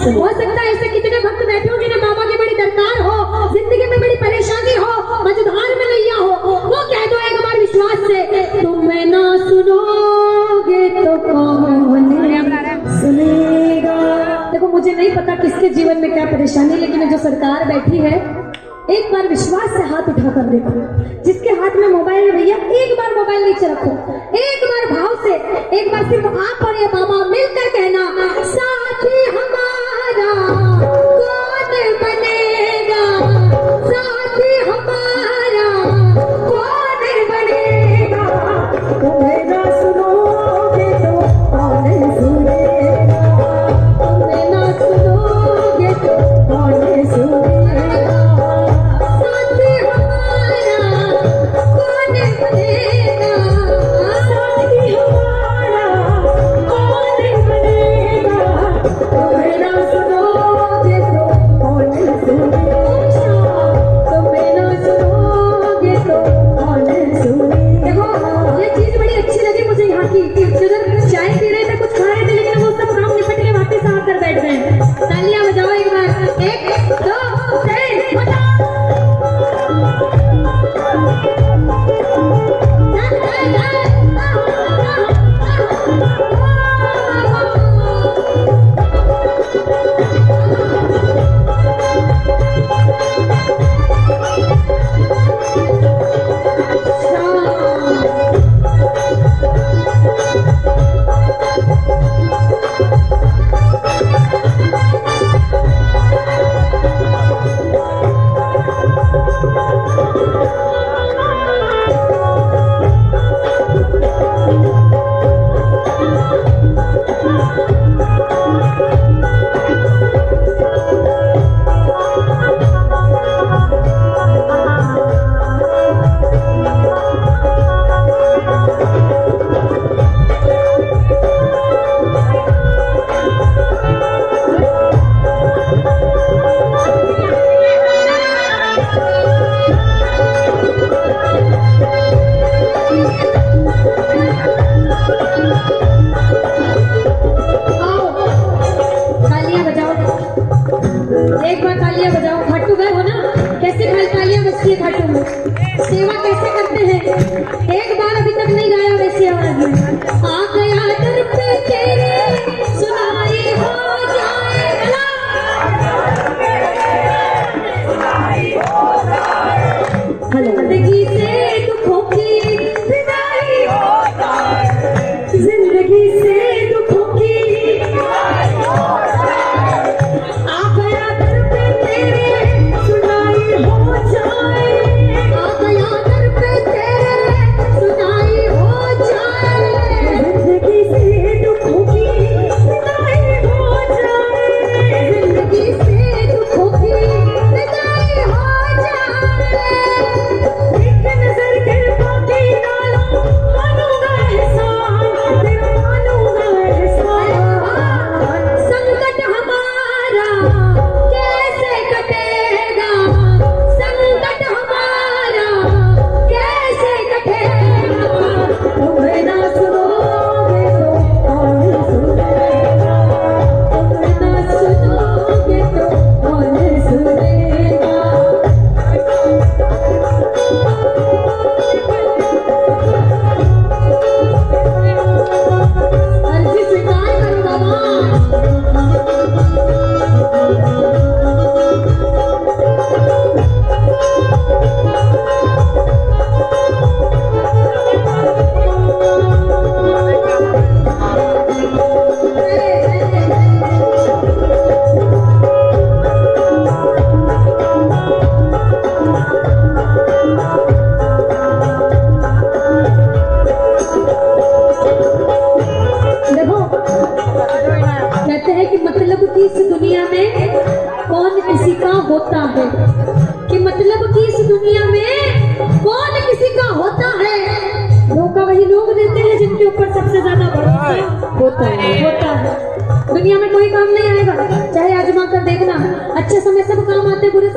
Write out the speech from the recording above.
हो सकता है ऐसे कितने भक्त बैठे हो जिन्हें बाबा की बड़ी दरकार हो, जिंदगी में बड़ी परेशानी हो, मझधार में नैया हो, वो कह दो एक बार विश्वास से, तुम्हें ना सुनोगे तो कौन सुनेगा। देखो मुझे नहीं पता किसके जीवन में क्या परेशानी, लेकिन जो सरकार बैठी है एक बार विश्वास से हाथ उठाकर देखो। जिसके हाथ में मोबाइल है भैया एक बार मोबाइल नीचे रखो, एक बार भाव से, एक बार सिर्फ आप और ये बाबा मिलकर कहना, साथी हमारा कौन बनेगा, साथी हमारा कौन बनेगा, तुम्हें ना सुनोगे तो कौन सुनेगा, तुम्हें ना सुनोगे तो कौन सुनेगा, साथी हमारा कौन बनेगा, साथी हमारा कौन बनेगा, तुम्हें ना सुनोगे तो कौन सुनेगा, तुम्हें ना सुनोगे तो कौन सुनेगा। देखो ये चीज बड़ी अच्छी लगी मुझे यहाँ की, जिधर चाय पी रहे थे कुछ खा रहे थे लेकिन वो सब काम निपट के वापस आकर बैठ गए। तालियां बजाओ एक बार, 1 2 3 बजाओ। एक बार तालियां बजाओ। खाटू गए हो ना, कैसे तालियां बजती है खाटू में, सेवा कैसे करते हैं, एक बार अभी तक नहीं गाया वैसे आवाज में। आ गया दर पे तेरे सुनाई हो जाए, जिंदगी से दुखों की विदाई हो जाए, जिंदगी से दुखों की होता है, कि मतलब कि इस दुनिया में कौन किसी का होता है। धोखा वही लोग देते हैं जिनके ऊपर सबसे ज्यादा भरोसा होता है। दुनिया में कोई काम नहीं आएगा, चाहे आजमा कर देखना। अच्छे समय सब काम आते, बुरे